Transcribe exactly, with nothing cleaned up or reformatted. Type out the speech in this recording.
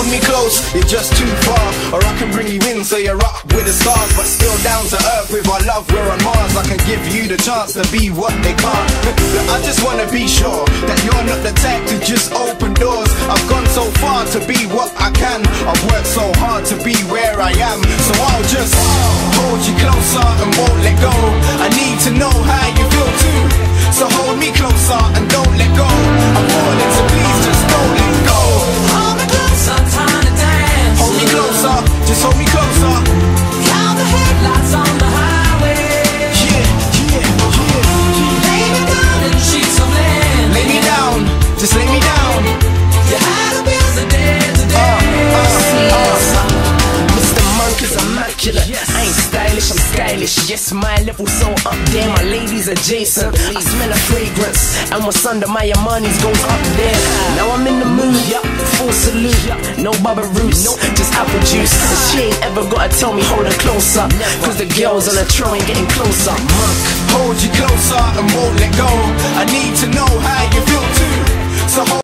me close, you're just too far. Or I can bring you in so you're up with the stars, but still down to earth with our love, we're on Mars. I can give you the chance to be what they can't. I just wanna be sure that you're not the type to just open doors. I've gone so far to be what I can. I've worked so hard to be where I am. So I'll just hold you closer and won't let go. I need to know how you feel too. So hold me closer and don't let go. I'm falling, so please just don't let go. Hold me closer, time to dance. Hold me closer, just hold me closer. Count the headlights on the highway. Yeah, yeah, yeah. Lay me down in sheets of land. Lay me down, just lay me down. You had to build the day to day. Uh, uh, uh. Mister Monk is immaculate. I ain't stylish, I'm stylish. Yes, my level's so up there, my lady's adjacent. I smell a fragrance, and what's under my Armani's goes up there. Now I'm in the mood, full salute. No Baba Roots, just apple juice. And she ain't ever gotta tell me hold her closer, cause the girls on the trail ain't getting closer. Monk, Hold you closer and won't let go. I need to know how you feel too. So hold